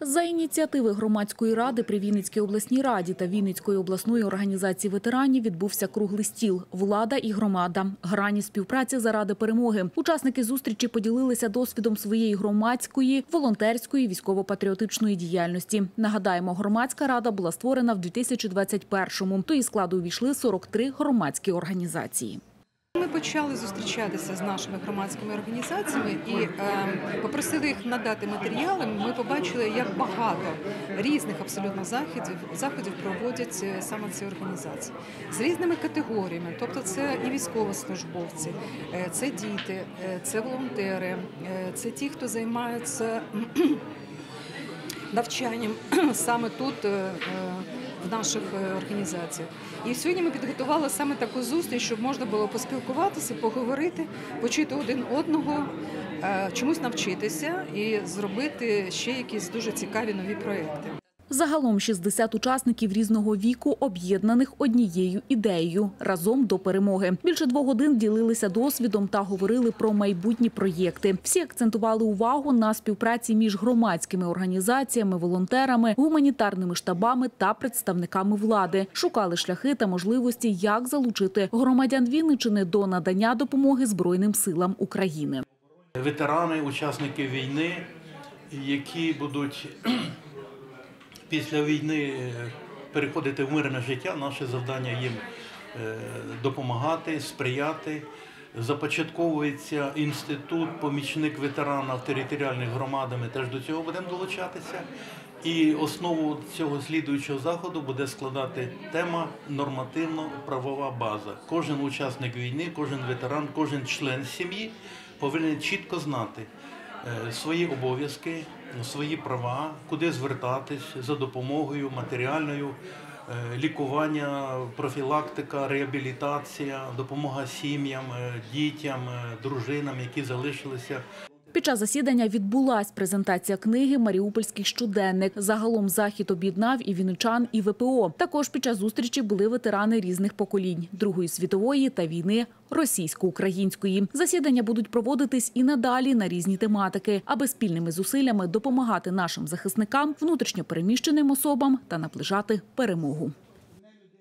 За ініціативи громадської ради при Вінницькій обласній раді та Вінницької обласної організації ветеранів відбувся круглий стіл «Влада і громада. Грані співпраці заради перемоги». Учасники зустрічі поділилися досвідом своєї громадської, волонтерської, військово-патріотичної діяльності. Нагадаємо, громадська рада була створена в 2021-му. До її складу увійшли 43 громадські організації. Ми почали зустрічатися з нашими громадськими організаціями і попросили їх надати матеріали. Ми побачили, як багато різних абсолютно заходів проводять саме ці організації. З різними категоріями, тобто це і військовослужбовці, це діти, це волонтери, це ті, хто займаються навчанням саме тут, в наших організаціях. І сьогодні ми підготували саме таку зустріч, щоб можна було поспілкуватися, поговорити, почути один одного, чомусь навчитися і зробити ще якісь дуже цікаві нові проекти. Загалом 60 учасників різного віку, об'єднаних однією ідеєю – разом до перемоги. Більше 2 годин ділилися досвідом та говорили про майбутні проєкти. Всі акцентували увагу на співпраці між громадськими організаціями, волонтерами, гуманітарними штабами та представниками влади. Шукали шляхи та можливості, як залучити громадян Вінниччини до надання допомоги Збройним силам України. Ветерани, учасники війни, які будуть після війни переходити в мирне життя, наше завдання їм допомагати, сприяти. Започатковується інститут «Помічник ветерана» в територіальних громадах, ми теж до цього будемо долучатися. І основу цього слідуючого заходу буде складати тема «Нормативно-правова база». Кожен учасник війни, кожен ветеран, кожен член сім'ї повинен чітко знати свої обов'язки, свої права, куди звертатись за допомогою матеріальною, лікування, профілактика, реабілітація, допомога сім'ям, дітям, дружинам, які залишилися. Під час засідання відбулась презентація книги «Маріупольський щоденник». Загалом захід об'єднав і вінничан, і ВПО. Також під час зустрічі були ветерани різних поколінь – Другої світової та війни російсько-української. Засідання будуть проводитись і надалі на різні тематики, аби спільними зусиллями допомагати нашим захисникам, внутрішньо переміщеним особам та наближати перемогу.